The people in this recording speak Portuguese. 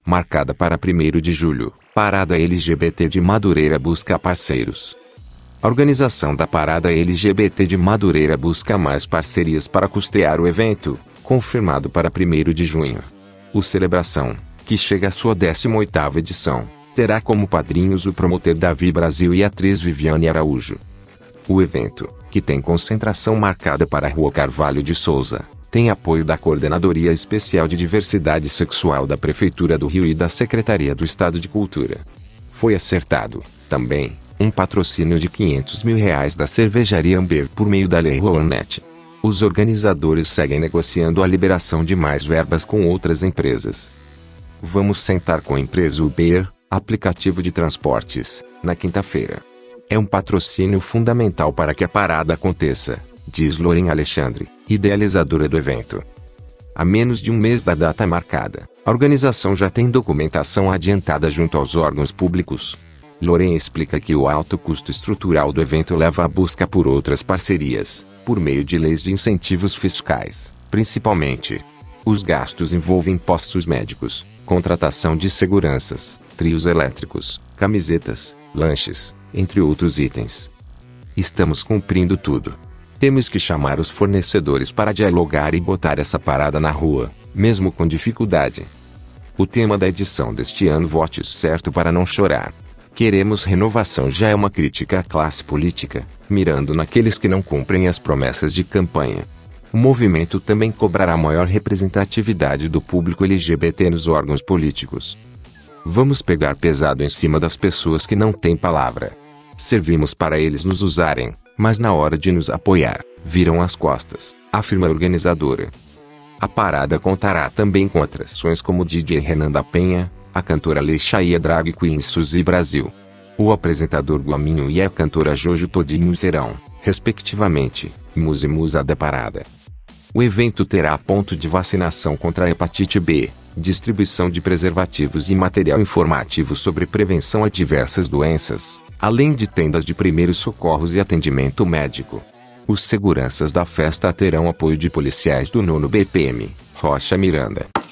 marcada para 1º de julho. Parada LGBT de Madureira busca parceiros. A organização da Parada LGBT de Madureira busca mais parcerias para custear o evento, confirmado para 1º de junho. O Celebração, que chega à sua 18ª edição, terá como padrinhos o promotor Davi Brasil e a atriz Viviane Araújo. O evento, que tem concentração marcada para a Rua Carvalho de Souza, tem apoio da Coordenadoria Especial de Diversidade Sexual da Prefeitura do Rio e da Secretaria do Estado de Cultura. Foi acertado, também, um patrocínio de R$500 mil da cervejaria Ambev por meio da Lei Rouanet. Os organizadores seguem negociando a liberação de mais verbas com outras empresas. Vamos sentar com a empresa Uber, aplicativo de transportes, na quinta-feira. É um patrocínio fundamental para que a parada aconteça, diz Loren Alexandre, idealizadora do evento. A menos de um mês da data marcada, a organização já tem documentação adiantada junto aos órgãos públicos. Loren explica que o alto custo estrutural do evento leva à busca por outras parcerias, por meio de leis de incentivos fiscais, principalmente. Os gastos envolvem postos médicos, contratação de seguranças, trios elétricos, camisetas, lanches, entre outros itens. Estamos cumprindo tudo. Temos que chamar os fornecedores para dialogar e botar essa parada na rua, mesmo com dificuldade. O tema da edição deste ano Vote Certo para não chorar. Queremos renovação já é uma crítica à classe política, mirando naqueles que não cumprem as promessas de campanha. O movimento também cobrará maior representatividade do público LGBT nos órgãos políticos. Vamos pegar pesado em cima das pessoas que não têm palavra. Servimos para eles nos usarem, mas na hora de nos apoiar, viram as costas, afirma a organizadora. A parada contará também com atrações como o DJ Renan da Penha, a cantora Leixa e a drag queen Suzy Brasil. O apresentador Guaminho e a cantora Jojo Todinho serão, respectivamente, musa e musa da parada. O evento terá ponto de vacinação contra a hepatite B, distribuição de preservativos e material informativo sobre prevenção a diversas doenças, além de tendas de primeiros socorros e atendimento médico. Os seguranças da festa terão apoio de policiais do 9º BPM, Rocha Miranda.